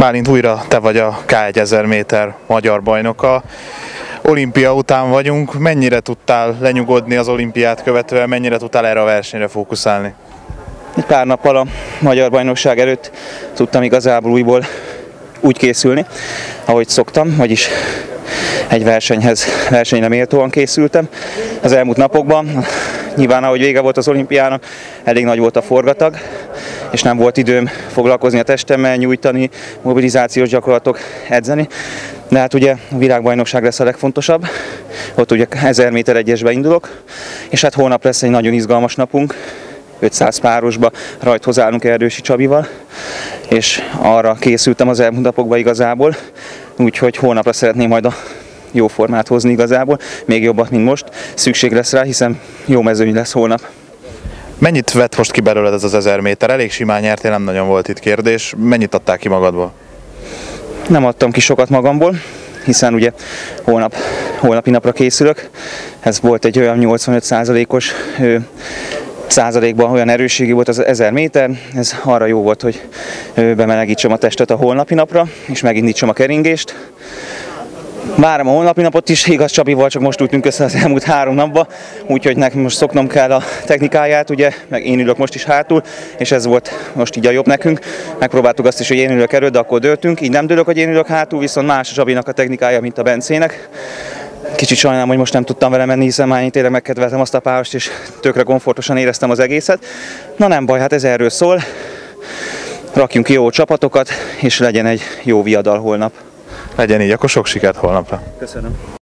Bálint, újra te vagy a K1000 méter magyar bajnoka. Olimpia után vagyunk. Mennyire tudtál lenyugodni az olimpiát követően, mennyire tudtál erre a versenyre fókuszálni? Egy pár nappal a magyar bajnokság előtt tudtam igazából újból úgy készülni, ahogy szoktam, vagyis egy versenyre méltóan készültem. Az elmúlt napokban, nyilván ahogy vége volt az olimpiának, elég nagy volt a forgatag, és nem volt időm foglalkozni a testemmel, nyújtani, mobilizációs gyakorlatok, edzeni. De hát ugye a világbajnokság lesz a legfontosabb, ott ugye 1000 méter egyesbe indulok, és hát holnap lesz egy nagyon izgalmas napunk, 500 párosba rajthoz állunk Erdősi Csabival, és arra készültem az elmúlt napokban igazából, úgyhogy holnapra szeretném majd a jó formát hozni igazából, még jobbat, mint most. Szükség lesz rá, hiszen jó mezőny lesz holnap. Mennyit vett most ki belőled ez az 1000 méter? Elég simán nyertél, nem nagyon volt itt kérdés. Mennyit adtál ki magadból? Nem adtam ki sokat magamból, hiszen ugye holnapi napra készülök. Ez volt egy olyan 85%-os százalékban olyan erősségű volt az 1000 méter, ez arra jó volt, hogy bemelegítsem a testet a holnapi napra, és megindítsam a keringést. Várom a holnapi napot is, igaz Csabival csak most ültünk össze az elmúlt 3 napban, úgyhogy nekem most szoknom kell a technikáját, ugye, meg én ülök most is hátul, és ez volt most így a jobb nekünk. Megpróbáltuk azt is, hogy én ülök elő, de akkor dőltünk, így nem dőlök, hogy én ülök hátul, viszont más a Csabinak a technikája, mint a Bencének. Kicsit sajnálom, hogy most nem tudtam vele menni, hiszen már én tényleg megkedveltem azt a párost, és tökre komfortosan éreztem az egészet. Na nem baj, hát ez erről szól. Rakjunk ki jó csapatokat, és legyen egy jó viadal holnap. Legyen így, akkor sok sikert holnapra. Köszönöm.